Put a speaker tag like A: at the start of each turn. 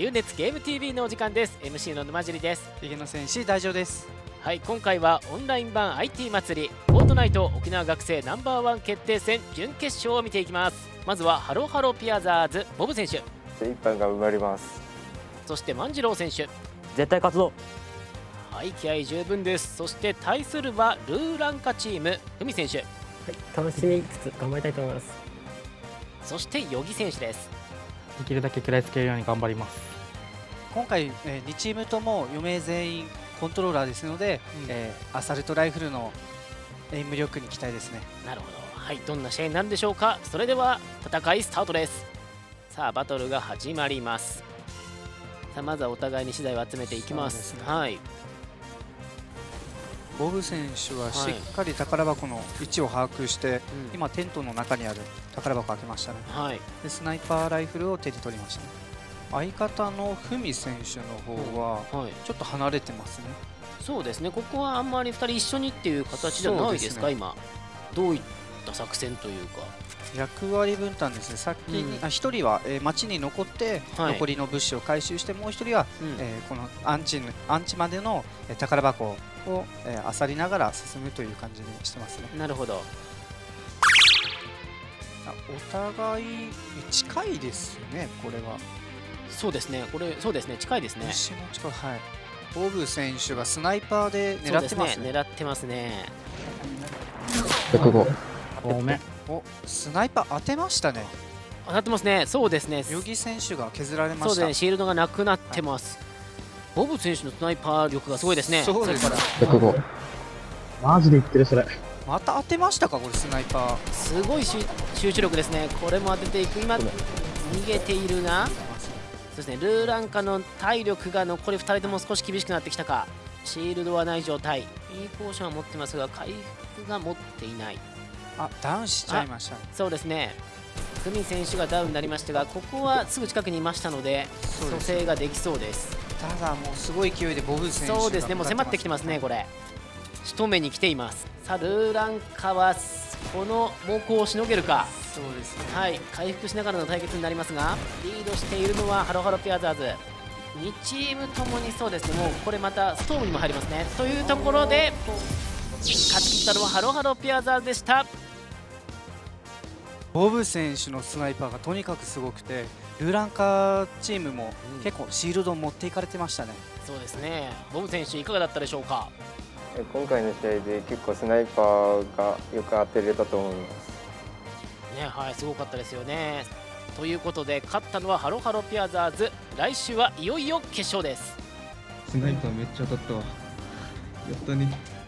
A: 流熱ゲーム TV のお時間です。 MC の沼尻です。
B: ヒゲの戦士大丈です。
A: はい、今回はオンライン版 IT 祭りフォートナイト沖縄学生ナンバーワン決定戦準決勝を見ていきます。まずはハロハロピアザーズボブ選手、
C: 精一杯頑張ります。
A: そして万次郎選手、
D: 絶対勝つぞ。
A: はい、気合十分です。そして対するはルーランカチームふみ選手、
D: はい、楽しみつつ頑張りたいと思います。
A: そしてヨギ選手です。
E: できるだけ食らいつけるように頑張ります。
B: 今回、2チームとも4名全員コントローラーですので、アサルトライフルのエイム力に期待ですね。
A: なるほど。はい、どんな試合になるんでしょうか。それでは戦いスタートです。さあバトルが始まります。さあまずはお互いに資材を集めていきます。はい、
B: ボブ選手はしっかり宝箱の位置を把握して、今テントの中にある宝箱を開けましたね。
A: はい、
B: でスナイパーライフルを手に取りましたね。相方のふみ選手の方はちょっと離れてますね。
A: そうですね。ここはあんまり2人一緒にっていう形じゃないですか。今どういった作戦というか
B: 役割分担ですね。先に1人は町に残って残りの物資を回収して、もう1人はこのアンチまでの宝箱を漁りながら進むという感じにしてますね。
A: なるほど。
B: お互い近いですね。これは
A: そうですね。これそうですね。近いですね。
B: 西も近い。はい。ボブ選手がスナイパーで狙ってますね。
A: 狙ってますね。
E: 105。ごめん。
B: お、スナイパー当てましたね。
A: 当たってますね。そうですね。
B: ヨギ選手が削られました。
A: そうですね。シールドがなくなってます。ボブ選手のスナイパー力がすごいですね。
B: そうですね。
E: 105。マジで言ってるそれ。
B: また当てましたかこれスナイパー。
A: すごい集中力ですね。これも当てていく。今逃げているが。そうですね。ルーランカの体力が残り2人とも少し厳しくなってきたか。シールドはない状態。いいポーションは持ってますが回復が持っていない。あ、
B: ダウンしちゃいましたね。
A: そうですね。クミ選手がダウンになりましたが、ここはすぐ近くにいましたので蘇生ができそうです。
B: ただもうすごい勢いでボブ選手が
A: そうですね。もう迫ってきてますね。これ仕留めに来ています。さあルーランカはこの猛攻をしのげるか。
B: そうですね。
A: はい、回復しながらの対決になりますが、リードしているのはハロハロピアザーズ。2チームともにそうですね。もうこれまたストームにも入りますね。というところで勝ち切ったのはハロハロピアザーズでした。
B: ボブ選手のスナイパーがとにかくすごくて、ルーランカチームも結構シールドを持っていかれてましたね。
A: そうですね。ボブ選手いかがだったでしょうか。
C: 今回の試合で結構スナイパーがよく当てれたと思います
A: ね。はい、すごかったですよね。ということで勝ったのはハロハロピアザーズ。来週はいよいよ決勝です。
F: スナイパーめっちゃ当たったわ。やったね。